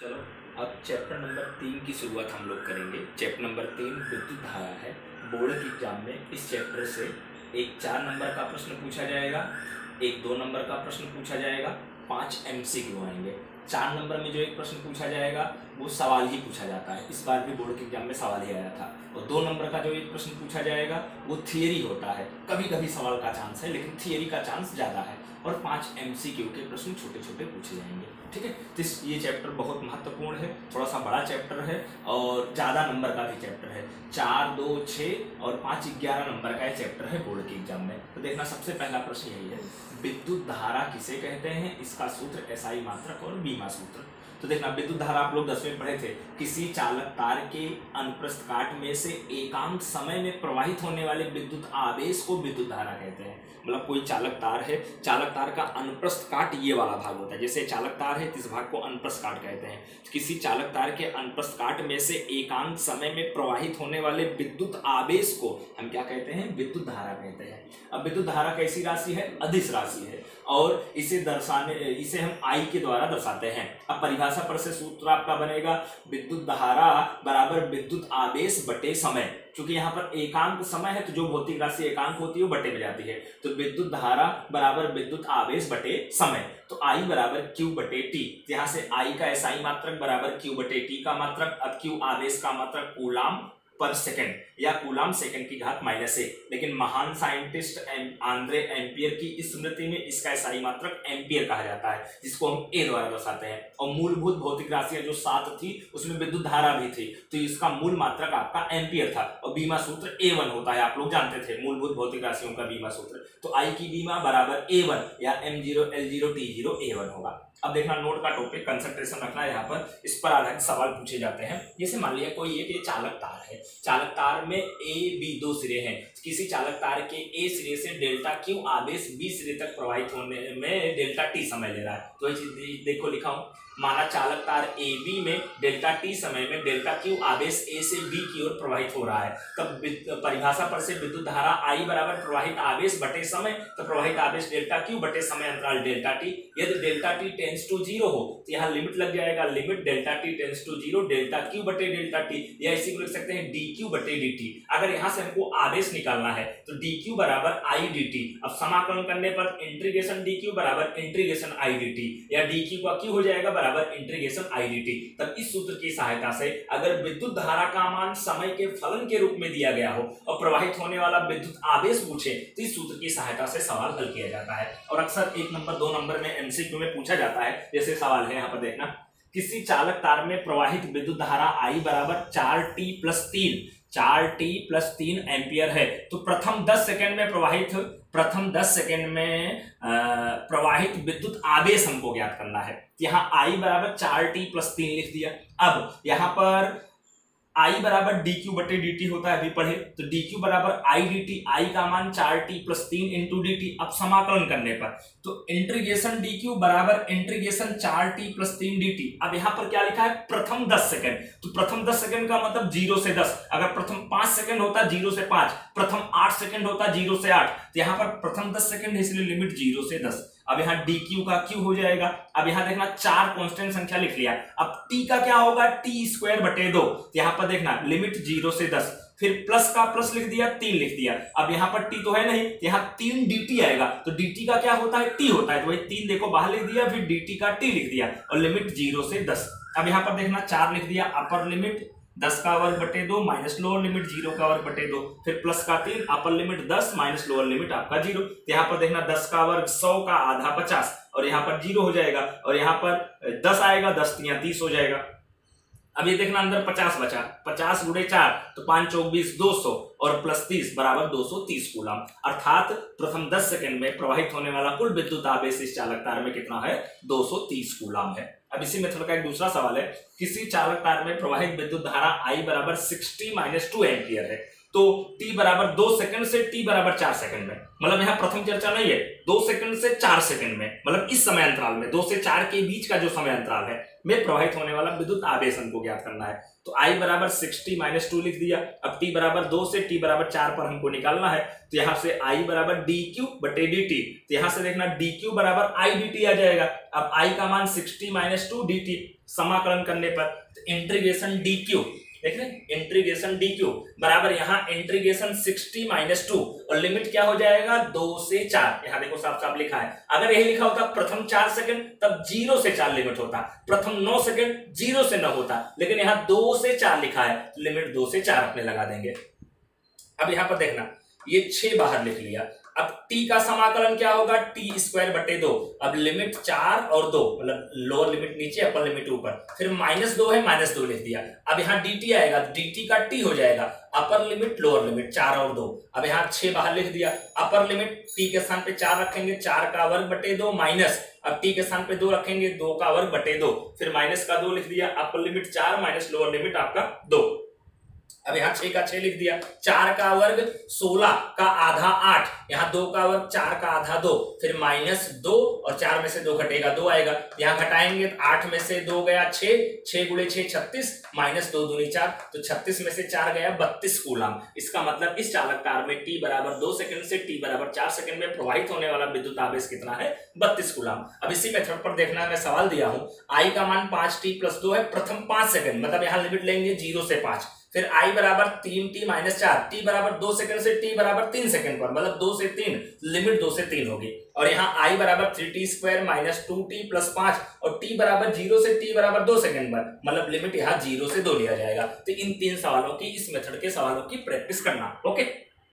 चलो अब chapter number 3 की शुरुआत हम लोग करेंगे। चैप्टर नंबर 3 विद्युत धारा है। बोर्ड के एग्जाम में इस चैप्टर से एक 4 नंबर का प्रश्न पूछा जाएगा, एक 2 नंबर का प्रश्न पूछा जाएगा, 5 MCQ आएंगे। 4 नंबर में जो एक प्रश्न पूछा जाएगा वो सवाल ही पूछा जाता है, इस बार भी बोर्ड के एग्जाम में सवाल ही आया था। और 2 नंबर का जो एक प्रश्न पूछा जाएगा वो थियरी होता है, कभी कभी सवाल का चांस है लेकिन थियरी का चांस ज़्यादा है। और 5 MCQ के प्रश्न छोटे छोटे पूछे जाएंगे, ठीक है। तो ये चैप्टर बहुत महत्वपूर्ण है, थोड़ा सा बड़ा चैप्टर है और ज़्यादा नंबर का भी चैप्टर है। 4, 2, 6 और 5, 11 नंबर का ये चैप्टर है बोर्ड के एग्जाम में। तो देखना सबसे पहला प्रश्न यही है, विद्युत धारा किसे कहते हैं, इसका सूत्र SI मात्रक और बीमा सूत्र। तो देखना विद्युत धारा आप लोग 10वीं में पढ़े थे, किसी चालक तार के अनुप्रस्थ काट में से एकांक समय में प्रवाहित होने वाले विद्युत आवेश को विद्युत धारा कहते हैं। मतलब कोई चालक तार है, चालक तार का अनुप्रस्थ काट ये वाला भाग होता है, जैसे चालक तार है इस भाग को अनुप्रस्थ काट कहते हैं। किसी चालक तार के अनुप्रस्थ काट में से एकांक समय में प्रवाहित होने वाले विद्युत आवेश को हम क्या कहते हैं, विद्युत धारा कहते हैं। अब विद्युत धारा कैसी राशि है, अदिश राशि है और इसे हम I के द्वारा दर्शाते हैं। अब परिभाषा पर से सूत्र आपका बनेगा विद्युत धारा बराबर विद्युत आवेश बटे समय। क्योंकि यहाँ पर एकांक समय है तो जो भौतिक राशि एकांक होती है वो बटे में जाती है, तो विद्युत धारा बराबर विद्युत आवेश बटे समय। तो I बराबर Q बटे T, यहाँ से I का SI मात्रक बराबर Q बटे T का मात्रक। अब Q आवेश का मात्रक कूलाम पर सेकंड या कूलाम सेकंड की घात -1। लेकिन महान साइंटिस्ट आंद्रे एम्पियर की स्मृति में इसका SI मात्रक एम्पियर कहा जाता है, जिसको हम A द्वारा दर्शाते हैं। और मूलभूत भौतिक राशियां जो 7 थी उसमें विद्युत धारा भी थी, तो इसका मूल मात्रक आपका एम्पियर था। और बीमा सूत्र A1 होता है, आप लोग जानते थे मूलभूत भौतिक राशियों का बीमा सूत्र। तो I की बीमा बराबर A1 या M0 L0 T0 A1 होगा। अब देखना नोट का टॉपिक कंसंट्रेशन रखना है, यहाँ पर इस पर आधारित सवाल पूछे जाते हैं। जैसे मान लिया कोई एक ये चालक तार है, चालक तार में A B 2 सिरे हैं। किसी चालक तार के A सिरे से डेल्टा Q आवेश B सिरे तक प्रवाहित होने में डेल्टा T समय ले रहा है। तो ये चीज देखो लिखा हूं, माना चालक तार AB में डेल्टा T समय में डेल्टा Q आवेश A से B की ओर प्रवाहित हो रहा है। तब परिभाषा पर से विद्युत धारा I बराबर प्रवाहित आवेश बटे समय, तो प्रवाहित आवेश डेल्टा Q बटे समय अंतराल डेल्टा T। यदि डेल्टा T टेंड्स टू 0 हो तो यहाँ लिमिट लग जाएगा, limit delta T tends to 0 delta Q बटे डेल्टा T, या इसी को लिख सकते हैं dQ बटे dt। अगर यहाँ से हमको आवेश निकालना है तो dQ बराबर I dt। अब समाकलन करने पर इंटीग्रेशन dQ बराबर इंटीग्रेशन I dt, या dQ का Q हो जाएगा बराबर इंटीग्रेशन I dt। तब इस सूत्र की सहायता से अगर विद्युत धारा का मान समय के फलन के रूप में दिया गया हो और प्रवाहित होने वाला विद्युत आवेश पूछे तो इस सूत्र की सहायता से सवाल हल किया जाता है। और अक्सर 1 नंबर 2 नंबर में MCQ में पूछा जाता है। जैसे सवाल है यहाँ पर देखना, किसी चालक तार में प्रवाहित विद्युत धारा I बराबर 4T + 3 एम्पियर है। तो प्रथम 10 सेकंड में प्रवाहित विद्युत आवेश हमको ज्ञात करना है। यहाँ I बराबर 4T + 3 लिख दिया। अब यहाँ पर I बराबर dQ बटे dt होता है, अभी पढ़े, तो dQ बराबर I dt, I का मान 4T + 3 इंटू dt। अब समाकलन करने पर तो इंटीग्रेशन dQ बराबर इंटीग्रेशन 4T + 3 dt। अब यहाँ पर क्या लिखा है, प्रथम 10 सेकंड, तो प्रथम 10 सेकंड का मतलब 0 से 10। अगर प्रथम 5 सेकंड होता 0 से 5, प्रथम 8 सेकंड होता 0 से 8, तो यहाँ पर प्रथम 10 सेकंड है इसलिए लिमिट 0 से 10। अब यहाँ dQ का Q हो जाएगा। अब यहाँ देखना 4 कांस्टेंट संख्या लिख लिया। अब T का क्या होगा, T² बटे 2। यहाँ पर देखना लिमिट 0 से 10, फिर प्लस का प्लस लिख दिया, 3 लिख दिया। अब यहाँ पर T तो है नहीं, यहाँ 3 dt आएगा, तो dt का क्या होता है, T होता है, तो वही 3 देखो बाहर लिख दिया, फिर dt का T लिख दिया और लिमिट 0 से 10। अब यहाँ पर देखना 4 लिख दिया, अपर लिमिट 10 का वर्ग बटे 2 माइनस लोअर लिमिट 0 का वर्ग बटे 2, फिर प्लस का 3, upper limit 10 minus lower limit आपका 0। यहाँ पर देखना 10 का वर्ग 100 का आधा 50 और यहाँ पर 0 हो जाएगा, और यहाँ पर 10 आएगा, 10 × 30 हो जाएगा। अब ये देखना अंदर 50 बचा, 50 × 4 तो 5 × 24 200 और प्लस 30 बराबर 230 कूलम। अर्थात प्रथम 10 सेकंड में प्रवाहित होने वाला कुल विद्युत आवेश इस चालक तार में कितना है, 230 कूलम है। अब इसी मेथड का एक दूसरा सवाल है, किसी चालक तार में प्रवाहित विद्युत धारा I बराबर 60 - 2 एम्पियर है। तो T बराबर 2 सेकंड से T बराबर 4 सेकंड में, मतलब यहाँ प्रथम चर्चा नहीं है, 2 सेकंड से 4 सेकंड में, मतलब इस समय अंतराल में 2 से 4 के बीच का जो समय अंतराल है में प्रवाहित होने वाला विद्युत आवेश हमको ज्ञात करना है। तो I बराबर 60 - 2 लिख दिया। अब T बराबर 2 से T बराबर 4 पर हमको निकालना है, तो यहाँ से I बराबर dQ बटे dt, तो यहाँ से देखना dQ बराबर I dt आ जाएगा। अब I का मान 60 - 2 dt, समाकलन करने पर। तो इंटीग्रेशन डी क्यू, देख रहे हैं, इंटीग्रेशन डी क्यू बराबर यहाँ इंटीग्रेशन 60 - 2 और लिमिट क्या हो जाएगा 2 से 4। यहाँ देखो साफ साफ लिखा है, अगर यही लिखा होता प्रथम 4 सेकंड तब 0 से 4 लिमिट होता, प्रथम 9 सेकंड 0 से 9 होता, लेकिन यहाँ 2 से 4 लिखा है, लिमिट 2 से 4 अपने लगा देंगे। अब यहाँ पर देखना, ये 6 बाहर लिख लिया। अब t का समाकलन क्या होगा, t²/2। अब लिमिट 4 और 2, मतलब लोअर लिमिट नीचे अपर लिमिट ऊपर, फिर -2 है -2 लिख दिया। अब यहाँ dt आएगा, dt का t हो जाएगा अपर लिमिट लोअर लिमिट 4 और 2। अब यहाँ 6 बाहर लिख दिया, अपर लिमिट t के स्थान पे 4 रखेंगे, 4 का वर्ग बटे 2 माइनस, अब t के स्थान पे 2 रखेंगे, 2 का वर्ग बटे 2, फिर माइनस का 2 लिख दिया, upper limit 4 minus lower limit आपका 2। अब यहाँ 6 का 6 लिख दिया, 4 का वर्ग 16 का आधा 8, यहाँ 2 का वर्ग 4 का आधा 2, फिर -2 और 4 में से 2 घटेगा 2 आएगा, यहाँ घटाएंगे 8 में से 2 गया 6, 6 गुणे 6 36, -2 दूनी 4, तो 36 में से 4 गया 32 कूलम। इसका मतलब इस चालक तार में t बराबर 2 सेकंड से t बराबर 4 सेकंड में प्रवाहित होने वाला विद्युत आवेश कितना है, 32 कूलम। अब इसी मेथड पर देखना, मैं सवाल दिया हूं i का मान 5t + 2 है प्रथम 5 सेकंड, मतलब यहाँ लिमिट लेंगे 0 से 5, फिर i बराबर 3t - 4, t बराबर 2 सेकंड से t बराबर 3 सेकंड पर, मतलब 2 से 3, लिमिट 2 से 3 होगी। और यहाँ i बराबर 3t² - 2t + 5 और t बराबर 0 से t बराबर 2 सेकंड पर, मतलब लिमिट यहाँ 0 से 2 लिया जाएगा। तो इन 3 सवालों की, इस मेथड के सवालों की प्रैक्टिस करना। ओके।